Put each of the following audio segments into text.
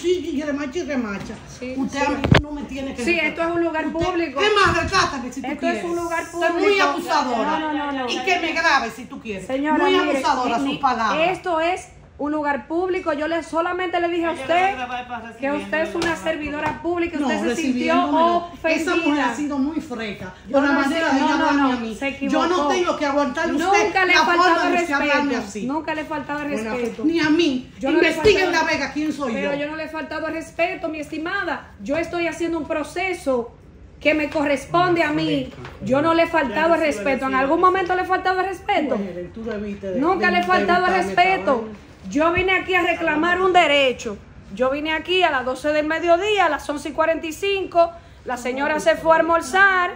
sí, y remacha y remacha. Sí, Usted sí. a mí no me tiene que... Sí, esto es un lugar público. Es más, recátame si tú Esto quieres. es un lugar Usted público. es muy abusadora. No. Y que me grabe si tú quieres. Señora, muy mire, abusadora sus palabras. esto es un lugar público. Yo solamente le dije a usted que usted es una servidora pública. Usted se sintió ofendida. Esa mujer ha sido muy freca. Yo Con la no manera sé, de ella hablarme a mí. se equivocó. Yo no tengo que aguantarle a usted Nunca le he la faltado forma de usted hablarme respeto. así. Nunca le he faltado el Bueno, respeto. ni a mí. Yo no le he Investiguen faltado- la Vega quién soy Pero yo. yo no le he faltado el respeto, mi estimada. Yo estoy haciendo un proceso que me corresponde a mí. Yo no le he faltado el respeto. ¿En algún momento le he faltado el respeto? Tú debiste de- Nunca le he faltado el evitarme esta respeto. vaina. Yo vine aquí a reclamar un derecho. Yo vine aquí a las 12 del mediodía, a las 11:45. La señora se fue a almorzar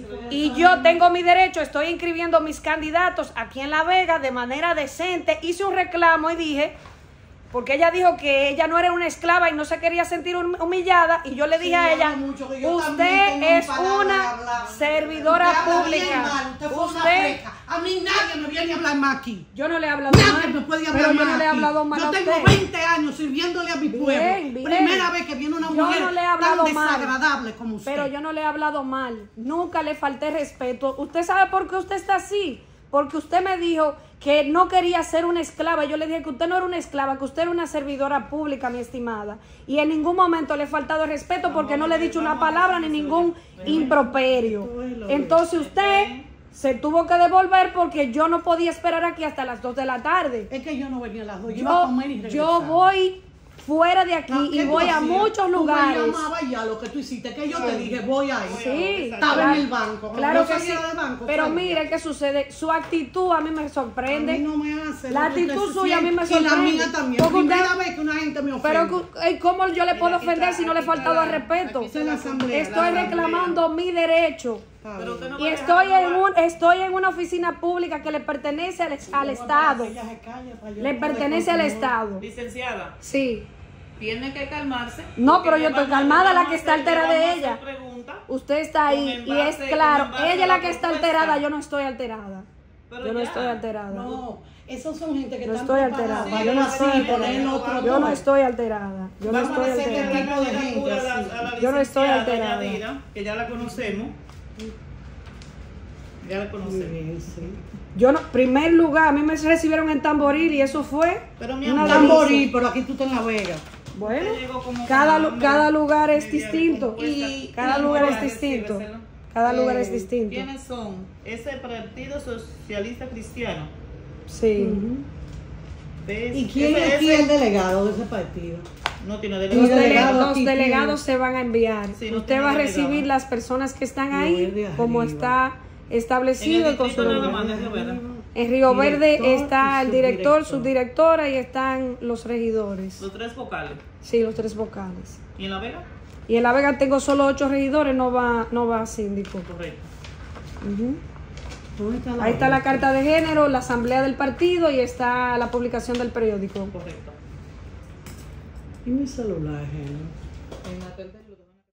y yo tengo mi derecho. Estoy inscribiendo mis candidatos aquí en La Vega de manera decente. Hice un reclamo y dije, porque ella dijo que ella no era una esclava y no se quería sentir humillada, y yo le dije a ella, usted es una servidora pública. Usted, a mí nadie me viene a hablar más aquí. yo no le he hablado Nadie mal, me puede pero hablar yo más no le he aquí. hablado mal Yo a tengo usted. 20 años sirviéndole a mi pueblo. Bien. Primera vez que viene una Yo mujer no le he tan hablado mal. desagradable como usted. Pero yo no le he hablado mal, nunca le falté respeto. ¿Usted sabe por qué usted está así? Porque usted me dijo que no quería ser una esclava. Yo le dije que usted no era una esclava, que usted era una servidora pública, mi estimada. Y en ningún momento le he faltado el respeto porque no le he dicho una palabra ni ningún improperio. Entonces usted se tuvo que devolver porque yo no podía esperar aquí hasta las 2 de la tarde. Es que yo no venía a las 2, yo iba a comer y Yo regresaba. voy fuera de aquí No, y ¿qué tú voy a hacías? muchos lugares. Tú me llamabas ya lo que tú hiciste, que yo te dije, voy ahí. Sí, Estaba en el banco. Claro Yo que salía sí. del banco, Pero salía. mire qué sucede. Su actitud a mí me A sorprende. mí no me hace. La lo que actitud usted suya a mí me siente. Y la sorprende. mía también. Porque usted- Primera vez que una gente me ofende. Pero ¿cómo yo le puedo ofender si no le he faltado al respeto? Esa es la asamblea. Estoy reclamando mi derecho. Pero usted no Y va a estoy en una oficina pública que le pertenece al Estado. Ella se calla para yo Le poder pertenece al continuar. Estado. Licenciada, Sí. tiene que calmarse. No, porque pero yo le estoy vamos- calmada, le la vamos que a está hacer- alterada le de vamos a ella. hacer preguntas, Usted está ahí Con y es envase- claro. con envase Ella es a la la que está propuesta. alterada, yo no estoy alterada. pero Yo no ya. estoy alterada. No, esos son gente que No están estoy preparadas alterada. para Yo no así estoy poner el alterada. otro Yo no tono. estoy alterada. Yo no Vamos estoy a hacer alterada. que alterada. tipo de gente a la, así. a la Yo no estoy licenciada alterada. Yadira, que ya la conocemos. Ya la Muy conocemos. bien, sí. Yo no, primer lugar, a mí me recibieron en Tamboril y eso fue Pero mi una amor, delicia. Tamboril, pero aquí tú estás en La Vega. Bueno, Usted llegó como cada, con hambre, cada lugar es media distinto. recompuesta. Cada Y lugar no es va a distinto. decírselo. Cada lugar es distinto. ¿Quiénes son? Ese Partido Socialista Cristiano. Sí. ¿Ves? ¿Y quién es aquí el delegado de ese partido? No tiene Los, derecho. delegado los aquí delegados se van a enviar. Sí, no Usted tiene va a delegado. recibir las personas que están Río ahí, Verde como arriba. está En establecido el con su distrito nada nombre. más de Río Verde. En Río Verde Director está y el director, subdirector. subdirectora y están los regidores. Los 3 vocales. Sí, los 3 vocales. ¿Y en La Vega? Y en La Vega tengo solo 8 regidores, no va síndico. Correcto. Ujú. ¿Dónde está Ahí está la otra? carta de género, la asamblea del partido y está la publicación del periódico. Correcto. ¿Y mi celular, Henry?